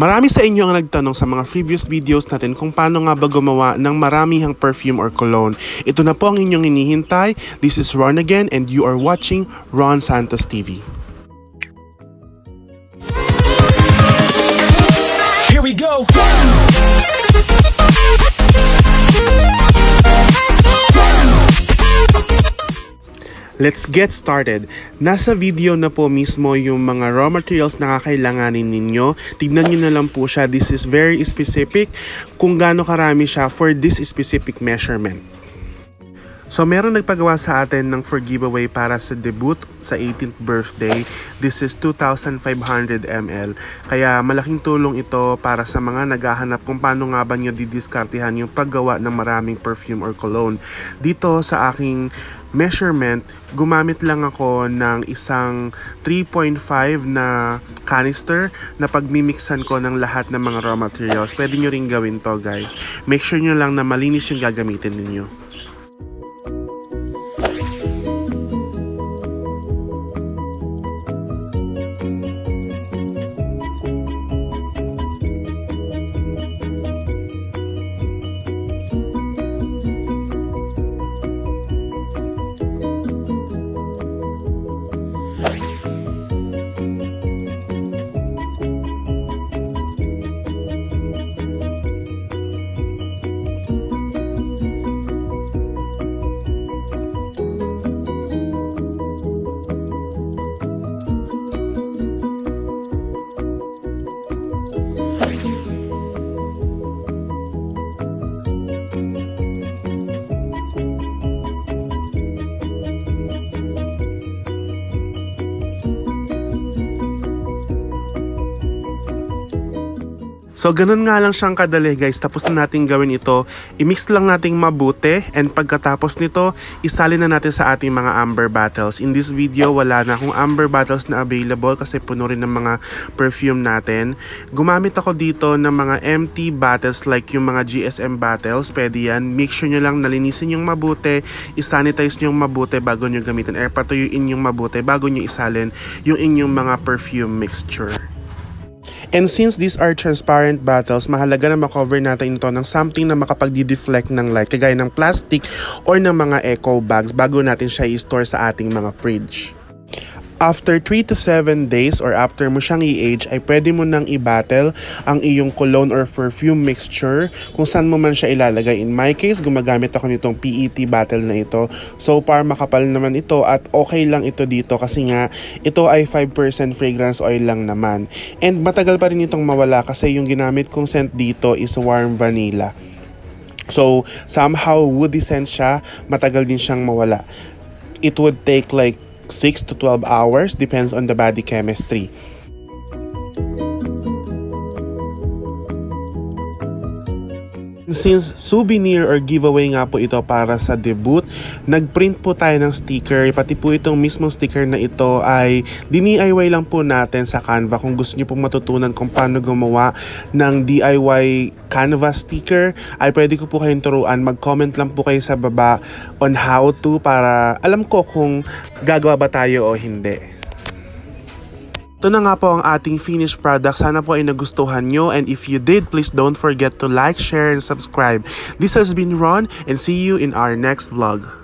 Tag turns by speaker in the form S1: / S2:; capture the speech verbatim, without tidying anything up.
S1: Marami sa inyo ang nagtanong sa mga previous videos natin kung paano nga ba gumawa ng maramihang perfume or cologne. Ito na po ang inyong hinihintay. This is Ron again and you are watching Ron Santos T V.
S2: Here we go!
S1: Let's get started. Nasa video na po mismo yung mga raw materials na kakailanganin ninyo. Tignan nyo na lang po siya. This is very specific kung gaano karami siya for this specific measurement. So meron nagpagawa sa atin ng for giveaway para sa debut sa eighteenth birthday. This is two thousand five hundred milliliters. Kaya malaking tulong ito para sa mga naghahanap kung paano nga ba nyo didiskartehan yung paggawa ng maraming perfume or cologne. Dito sa aking measurement, gumamit lang ako ng isang three point five na canister na pagmimixan ko ng lahat ng mga raw materials. Pwede nyo rin gawin to, guys. Make sure nyo lang na malinis yung gagamitin ninyo. So, ganun nga lang siyang kadali, guys. Tapos na natin gawin ito. I-mix lang nating mabuti. And pagkatapos nito, isalin na natin sa ating mga amber bottles. In this video, wala na akong amber bottles na available kasi puno rin ng mga perfume natin. Gumamit ako dito ng mga empty bottles like yung mga G S M bottles. Pwede yan. Make sure nyo lang nalinisin yung mabuti. I-sanitize nyo yung mabuti bago nyo gamitin. Or patuyuin yung mabuti bago nyo isalin yung inyong mga perfume mixture. And since these are transparent bottles, mahalaga na makover natin ito ng something na makapag-deflect ng light, kagaya ng plastic or ng mga eco bags bago natin siya i-store sa ating mga fridge. After three to seven days or after mo siyang i-age, ay pwede mo nang i-bottle ang iyong cologne or perfume mixture kung saan mo man siya ilalagay. In my case, gumagamit ako nitong P E T bottle na ito. So far, makapal naman ito at okay lang ito dito kasi nga ito ay five percent fragrance oil lang naman. And matagal pa rin itong mawala kasi yung ginamit kong scent dito is warm vanilla. So somehow woody scent siya, matagal din siyang mawala. It would take like six to twelve hours, depends on the body chemistry. Since souvenir or giveaway nga po ito para sa debut, nagprint po tayo ng sticker. Pati po itong mismong sticker na ito ay D I Y lang po natin sa Canva. Kung gusto niyo po matutunan kung paano gumawa ng D I Y Canva sticker, ay pwede ko po kayong turuan. Mag-comment lang po kayo sa baba on how to para alam ko kung gagawa ba tayo o hindi. Ito na nga po ang ating finished product. Sana po ay nagustuhan nyo. And if you did, please don't forget to like, share, and subscribe. This has been Ron and see you in our next vlog.